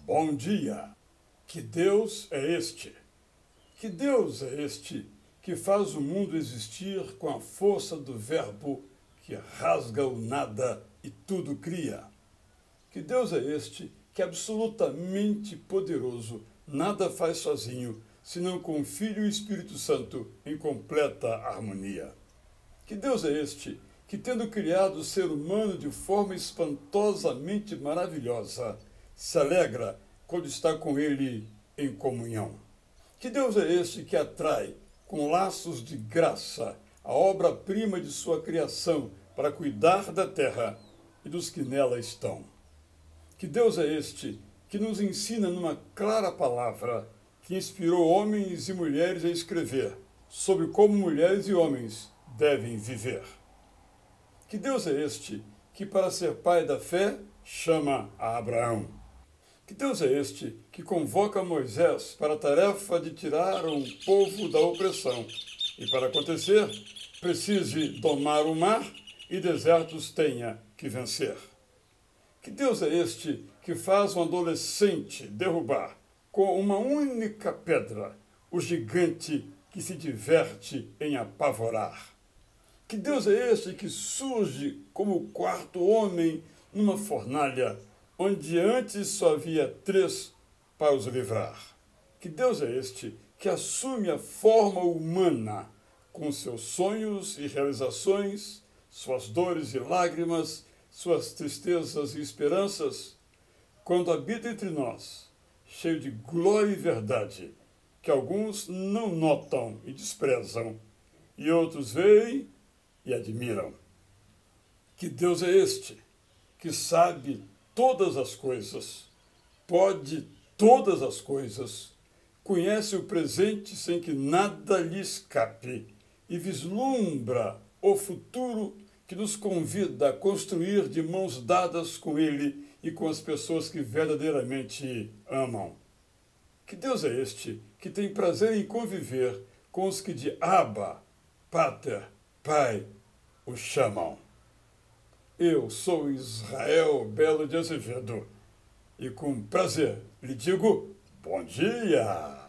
Bom dia! Que Deus é este? Que Deus é este que faz o mundo existir com a força do verbo que rasga o nada e tudo cria? Que Deus é este que, absolutamente poderoso, nada faz sozinho, senão com o Filho e o Espírito Santo em completa harmonia? Que Deus é este que, tendo criado o ser humano de forma espantosamente maravilhosa, se alegra quando está com ele em comunhão? Que Deus é este que atrai, com laços de graça, a obra-prima de sua criação para cuidar da terra e dos que nela estão? Que Deus é este que nos ensina numa clara palavra que inspirou homens e mulheres a escrever sobre como mulheres e homens devem viver? Que Deus é este que, para ser pai da fé, chama a Abraão? Que Deus é este que convoca Moisés para a tarefa de tirar um povo da opressão e, para acontecer, precise domar o mar e desertos tenha que vencer? Que Deus é este que faz um adolescente derrubar com uma única pedra o gigante que se diverte em apavorar? Que Deus é este que surge como o quarto homem numa fornalha, onde antes só havia 3 para os livrar? Que Deus é este que assume a forma humana, com seus sonhos e realizações, suas dores e lágrimas, suas tristezas e esperanças, quando habita entre nós, cheio de glória e verdade, que alguns não notam e desprezam, e outros veem e admiram? Que Deus é este que sabe todas as coisas, pode todas as coisas, conhece o presente sem que nada lhe escape e vislumbra o futuro que nos convida a construir de mãos dadas com Ele e com as pessoas que verdadeiramente amam? Que Deus é este que tem prazer em conviver com os que de Abba, Pater, Pai, o chamam? Eu sou Israel Belo de Azevedo e com prazer lhe digo bom dia!